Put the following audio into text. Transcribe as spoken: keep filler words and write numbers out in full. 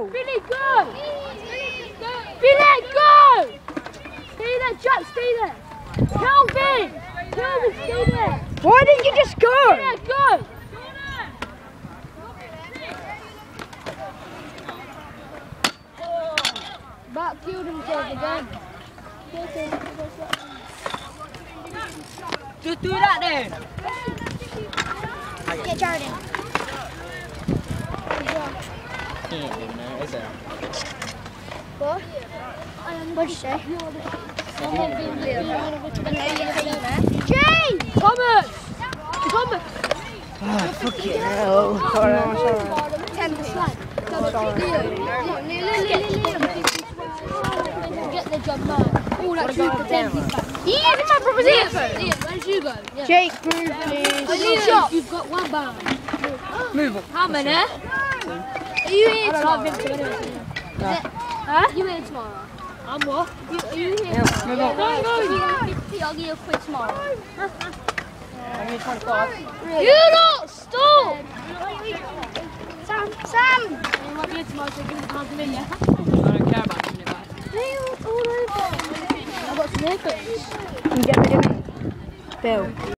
now! Billy, go! Billy, go! Stay there, Jack, stay there. Kelvin! Kelvin, stay there. Why didn't you just go? Stay there, go! Back killed himself again. Just do that then. Get Jordan. Can't do that, is it? What? What'd you say? Jane! Thomas! Thomas! Oh, fucking hell. Sorry, I'm sorry. ten percent. Get the job done. Oh, that's you for ten. He is in my brother's Liam, earphone. Liam, where did you go? Yeah. Jake, move please. Liam, you've got one bar. Move up. How many? Are you here tomorrow? No. Huh? You here tomorrow? I'm what? You, are you here Yeah, tomorrow? move up. No, no, you got fifty, I'll give you a quid tomorrow. I need twenty-five. You lot, stop! Sam, Sam. You might be here tomorrow, so give me a pound to me, yeah? I don't care about giving it back. All over. I've got some earphones. Can you get rid of me? Bill.